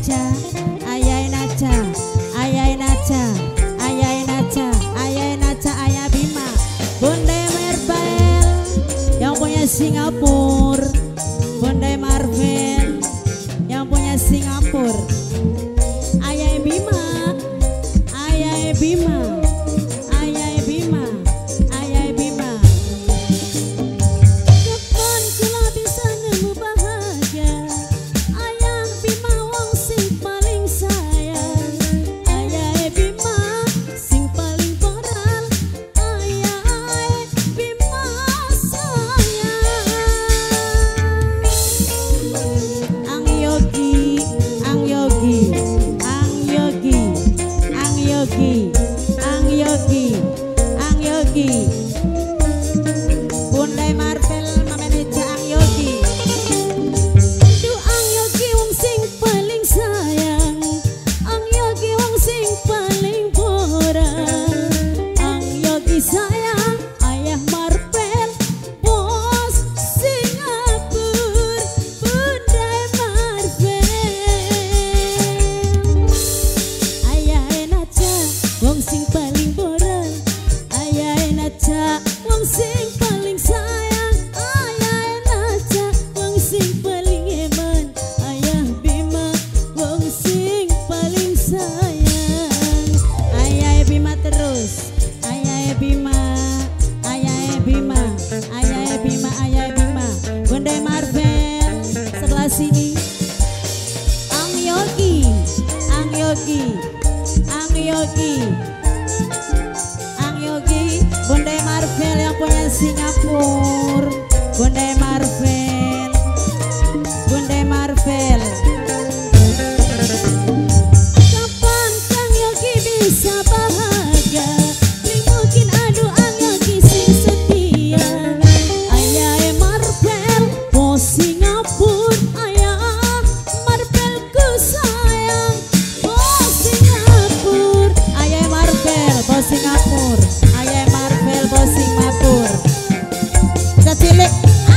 naca, ayai naca, ayai naca, ayai naca, ayai naca, ayah Bima, Bunda Marvel yang punya Singapura, Bunda Marvel yang punya Singapura, ayah Bima, ayah Bima, ayah Bima, ayah Bima. Kapan kula bisa nemu bahagia? Ayah Bima wong sing paling sayang. Ayah Bima sing paling moral. Ayah Bima sayang. Ang Yogi, Ang Yogi, Ang Yogi, Ang Yogi, Ang Yogi, Ang Yogi. Bunda Marvel mameneja Ang Yogi. Duh Ang Yogi wong sing paling sayang. Ang Yogi wong sing paling moral. Ang Yogi sayang ayah Marvel, bos Singapura, Bunda Marvel. Ayah Naca wong sing paling moral. Ayah Naca wong sing paling sayang. Ayah Naca wong sing paling eman. Ayah Bima wong sing paling sayang. Ayah Bima terus. Ayah Bima, ayah Bima, ayah Bima, ayah Bima. Bunda Marvel sebelah sini. Ang Yogi, Ang Yogi, Ang Yogi, Ang Yogi. Bunda Marvel yang punya Singapura, Bunda Marvel, Bunda Marvel. Kapan Kang Yogi bisa bahagia? Ning mungkin aduh Ang Yogi sing setia. Ayah Marvel bos Singapura, ayah Marvel ku sayang. Bos Singapura, ayah Marvel bos Singapura, ayah Marvel bos Singapura. Kecilik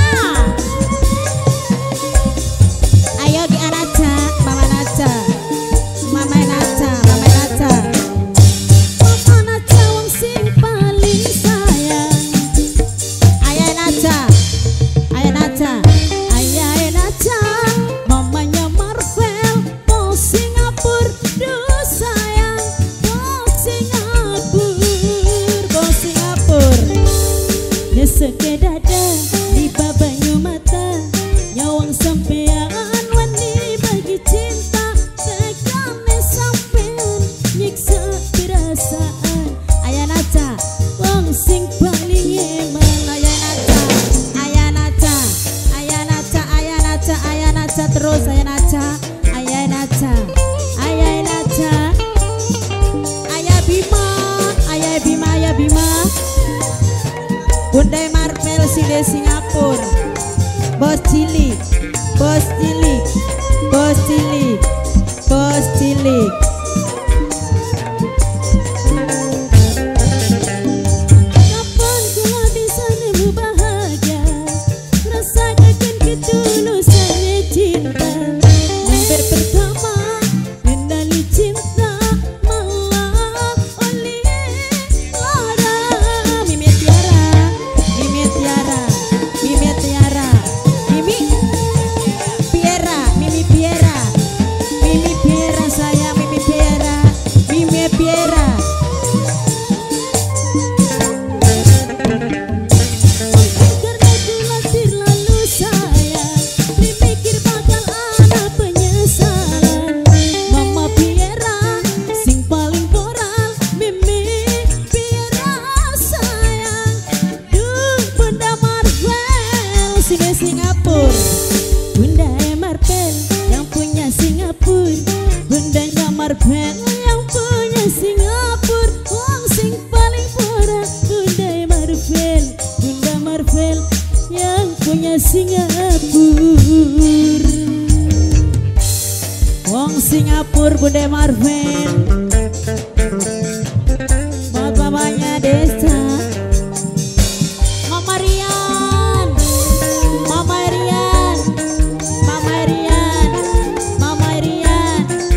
ayo Ki Anaca, Mama Naca, Mama Naca, Mama Naca. Mama Naca wong sing paling sayang. Ayah Naca, ayah Naca, ayah Naca. Mamanya Marvel bos Singapura, duh sayang. Bos Singapura, bos Singapura. Nyeseke dada di babanyu mata, nyawang sampean wani bagi cinta. Tegane sampean nyiksa perasaan. Ayah Naca wong sing paling eman. Ayah Naca, ayah Naca, ayah Naca, ayah Naca, ayah Naca terus. Ayah Naca, ayah Naca, ayah Naca, ayah Bima, ayah Bima, ayah Bima. Bunda Marvel sini Singapura, bos cilik, bos cilik, bos cilik, bos cilik. Kapan kula bisa nemu bahagia? Rasakan ketulusannya cinta. Member pertama mengenali cinta malah oleh lara. Mimi Tiara, Mimi Tiara, Mimi Tiara, Mimi Piera, Mimi Piera, Mimi Piera sayang, Mimi Piera, Mimi Piera. Karena kulasir lalu sayang, dipikir bakal ada penyesalan. Mama Piera sing paling moral, Mimi Piera sayang. Duh Bunda Marvel sini Singapura, Bunda Marvel yang punya Singapura, Bunda Marvel yang punya Singapura. Wong sing paling moral, Bunda Marvel, Bunda Marvel yang punya Singapura. Wong Singapura, Bunda Marvel. Buat mamanya Desa, Mama Rian, Mama Rian, Mama Rian, Mama Rian.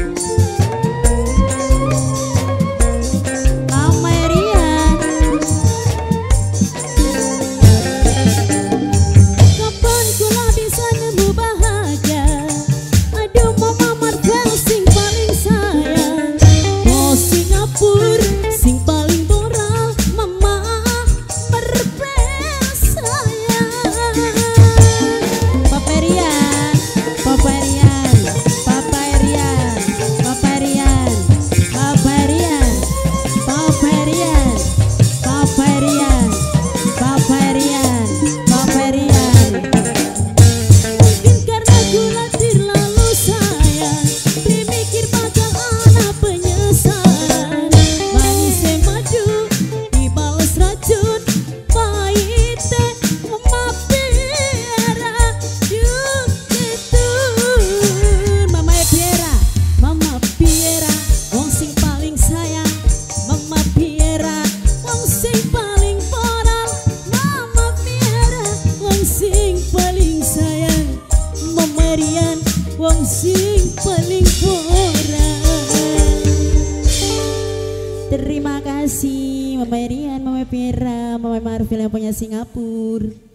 kasih Mama Rian, Mama Pira, Mama Marvel yang punya Singapura.